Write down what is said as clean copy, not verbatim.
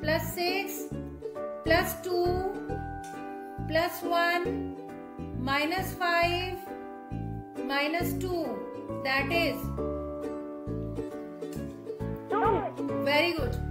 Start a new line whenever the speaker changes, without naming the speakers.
plus 6 plus 2 plus 1 minus 5 minus 2. That is
2.
very good.